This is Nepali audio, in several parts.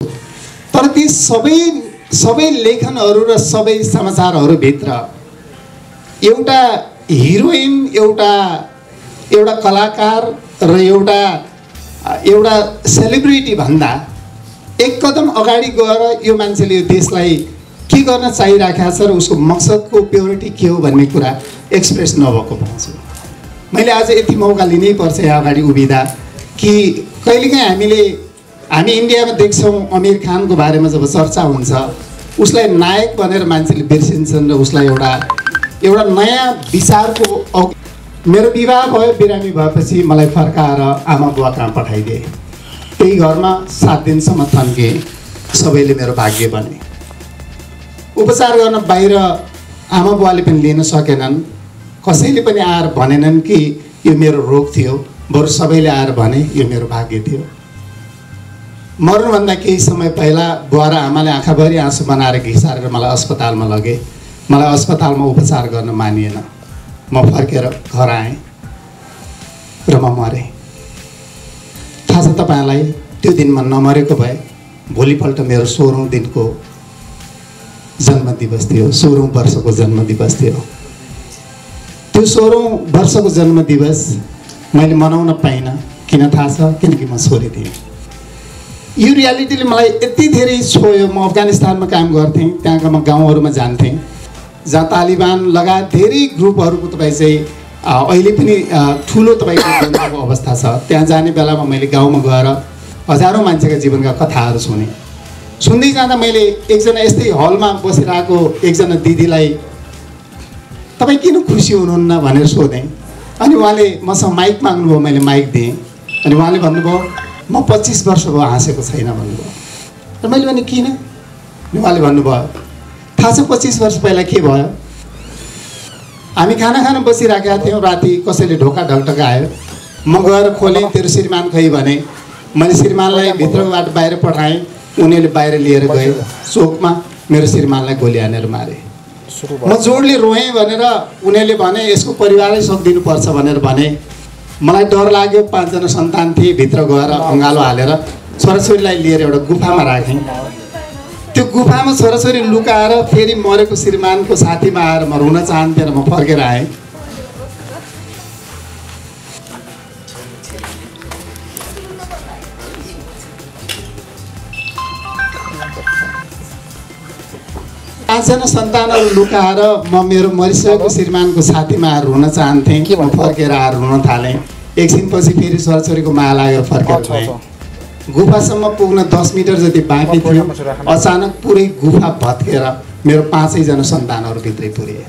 तर ती सबै लेखनहरू र सबै समाचारहरूभित्र एउटा हिरोइन, एउटा कलाकार र एउटा सेलिब्रिटी भन्दा एक कदम अगाडि गएर यो मान्छेले यो देशलाई के गर्न चाहिरहेको छ र उसको मकसदको प्योरिटी के हो भन्ने कुरा एक्सप्रेस नभएको पाउँछु। मैले आज यति मौका लिनै पर्छ यहाँ अगाडि उभिँदा कि कहिलेकाहीँ हामी इन्डियामा देख्छौँ आमिर खानको बारेमा जब चर्चा हुन्छ उसलाई नायक भनेर मान्छेले बिर्सिन्छन् र उसलाई एउटा नयाँ विचारको मेरो विवाह भयो, बिरामी भएपछि मलाई फर्काएर आमा बुवा कहाँ पठाइदिए। त्यही घरमा 7 दिनसम्म थन्के। सबैले मेरो भाग्य बने। उपचार गर्न बाहिर आमा बुवाले पनि लिन सकेनन्। कसैले पनि आएर भनेनन् कि यो मेरो रोग थियो, बरु सबैले आएर भने यो मेरो भाग्य थियो। मर्नुभन्दा केही समय पहिला बुवा र आमाले आँखाभरि आँसु बनाएर घिसारेर मलाई अस्पतालमा लगे। मलाई अस्पतालमा उपचार गर्न मानिएन। म फर्केर घर आएँ र म मरेँ। थाहा छ तपाईँलाई, त्यो दिनमा नमरेको भए भोलिपल्ट मेरो 16औं दिनको जन्मदिवस थियो। 16औं वर्षको जन्मदिवस थियो। त्यो 16औं वर्षको जन्मदिवस मैले मनाउन पाइनँ। किन थाहा छ? किनकि म छोरी थिएँ। यो रियालिटीले मलाई यति धेरै छोयो। म अफगानिस्तानमा काम गर्थेँ। त्यहाँका म गाउँहरूमा जान्थेँ जहाँ तालिबान लगायत धेरै ग्रुपहरूको तपाईँ चाहिँ अहिले पनि ठुलो तपाईँको अवस्था छ। त्यहाँ जाने बेलामा मैले गाउँमा गएर हजारौँ मान्छेका जीवनका कथाहरू सुन्दै जाँदा मैले एकजना यस्तै हलमा बसिरहेको एकजना दिदीलाई तपाईँ किन खुसी हुनुहुन्न भनेर सोधेँ। अनि उहाँले मसँग माइक माग्नुभयो। मैले माइक दिएँ। अनि उहाँले भन्नुभयो म 25 वर्ष भयो हाँसेको छैन भन्नुभयो। र मैले भने किन? उहाँले भन्नुभयो थाहा छ 25 वर्ष पहिला के भयो? हामी खाना खान बसिरहेका थियौँ। राति कसैले ढोका ढकढकायो। म गएर खोलेँ, तेरो श्रीमान खै भने। मैले श्रीमानलाई भित्रबाट बाहिर पठाएँ। उनीहरूले बाहिर लिएर गए। चोकमा मेरो श्रीमानलाई गोली हानेर मारे। म जोडले रोएँ भनेर उनीहरूले भने यसको परिवारै सकिदिनुपर्छ भनेर भने। मलाई डर लाग्यो। 5 जना सन्तान थिए। भित्र गएर अँगालो हालेर छोराछोरीलाई लिएर एउटा गुफामा राखेँ। त्यो गुफामा छोराछोरी लुकाएर फेरि मरेको श्रीमानको साथीमा आएर म रुन चाहन्थेँ र म फर्केर आएँ। पाँचजना सन्तानहरू लुकाएर म मेरो मरिसकेको श्रीमानको साथीमा आएर रुन चाहन्थेँ। म फर्केर आएर रुन थालेँ। एकछिनपछि फेरि छोराछोरीको माया लागेर फर्केर गएँ। गुफासम्म पुग्न 10 मिटर जति बाँकी थियो। अचानक पुरै गुफा भत्केर मेरो 5जना सन्तानहरू भित्रै पुरिए।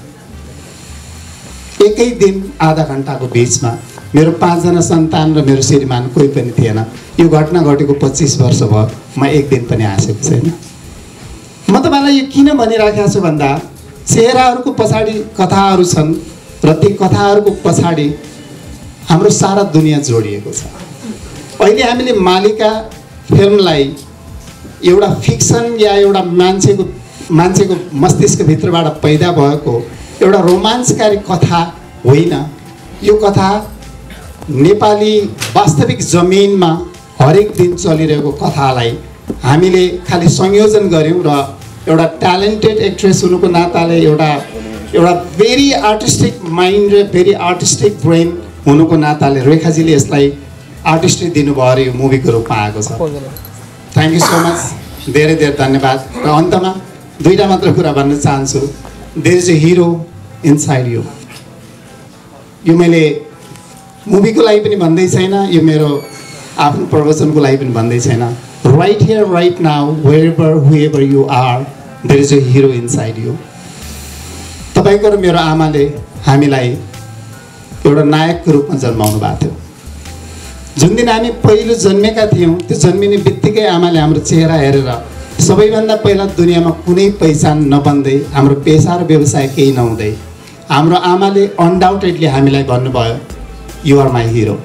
एकै दिन आधा घन्टाको बिचमा मेरो 5जना सन्तान र मेरो श्रीमान कोही पनि थिएन। यो घटना घटेको 25 वर्ष भयो। म एक दिन पनि हाँसेको छैन। म तपाईँलाई यो किन भनिराखेको छु भन्दा चेहराहरूको पछाडि कथाहरू छन् र ती कथाहरूको पछाडि हाम्रो सारा दुनियाँ जोडिएको छ। अहिले हामीले मालिका फिल्मलाई एउटा फिक्सन या एउटा मान्छेको मस्तिष्कभित्रबाट पैदा भएको एउटा रोमाञ्चकारी कथा होइन। यो कथा नेपाली वास्तविक जमिनमा हरेक दिन चलिरहेको कथालाई हामीले खालि संयोजन गऱ्यौँ र एउटा ट्यालेन्टेड एक्ट्रेस हुनुको नाताले एउटा भेरी आर्टिस्टिक माइन्ड र भेरी आर्टिस्टिक ब्रेन हुनुको नाताले रेखाजीले यसलाई आर्टिस्ट्री दिनुभयो र यो मुभीको रूपमा आएको छ। Thank you so much. धेरै धेरै धन्यवाद। र अन्तमा दुईटा मात्र कुरा भन्न चाहन्छु। There is a hero inside you. यो मैले मुभीको लागि पनि भन्दै छैन। यो मेरो आफ्नो प्रवचनको लागि पनि भन्दै छैन। Right here right now wherever whoever you are there is a hero inside you. तपाईँको र मेरो आमाले हामीलाई एउटा नायकको रूपमा जन्माउनु भएको थियो। जुन दिन हामी पहिलो जन्मेका थियौँ त्यो जन्मिने बित्तिकै आमाले हाम्रो चेहरा हेरेर सबैभन्दा पहिला दुनियाँमा कुनै पहिचान नबन्दै हाम्रो पेसा र व्यवसाय केही नहुँदै हाम्रो आमाले अनडाउटेडली हामीलाई भन्नुभयो यु आर माई हिरो।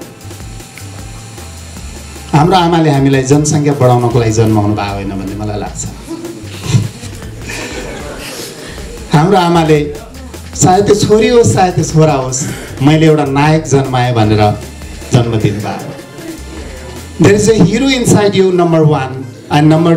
हाम्रो आमाले हामीलाई जनसङ्ख्या बढाउनको लागि जन्माउनु भएको होइन भन्ने मलाई लाग्छ। हाम्रो आमाले सायद त्यो छोरी होस् सायद त्यो छोरा होस् मैले एउटा नायक जन्माएँ भनेर जन्म दिनुभयो। There is a hero inside you number 1 And number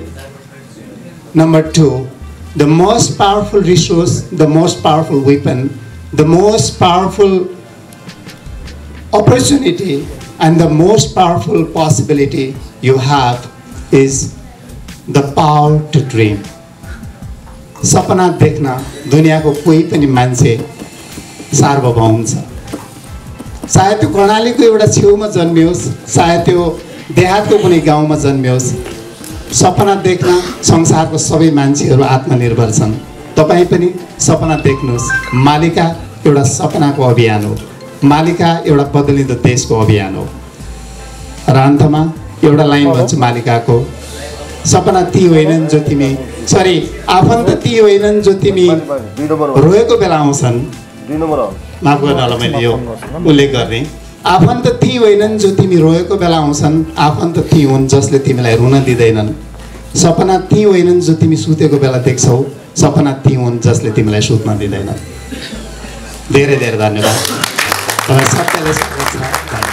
two, the most powerful resource, the most powerful weapon, the most powerful opportunity, and the most powerful possibility you have is the power to dream. सपना देख्न दुनियाँको कोही पनि मान्छे सार्वभौम छ। सायद त्यो कर्णालीको एउटा छेउमा जन्मियोस्, सायद त्यो देहातको कुनै गाउँमा जन्मियोस्, सपना देख्न संसारको सबै मान्छेहरू आत्मनिर्भर छन्। तपाईँ पनि सपना देख्नुहोस्। मालिका एउटा सपनाको अभियान हो, मालिका एउटा बदलिँदो देशको अभियान हो। र अन्तमा एउटा लाइन भन्छु मालिकाको, सपना ती होइनन् जो तिमी, सरी, आफन्त ती होइनन् जो तिमी रोएको बेला आउँछन्। माफ गर्नु होला मैले यो उल्लेख गर्ने। आफन्त ती होइनन् जो तिमी रोएको बेला आउँछन्, आफन्त ती हुन् जसले तिमीलाई रुन दिँदैनन्। सपना ती होइनन् जो तिमी सुतेको बेला देख्छौ, सपना ती हुन् जसले तिमीलाई सुत्न दिँदैनन्। धेरै धेरै धन्यवाद। तपाईँ सबैलाई स्वागत छ।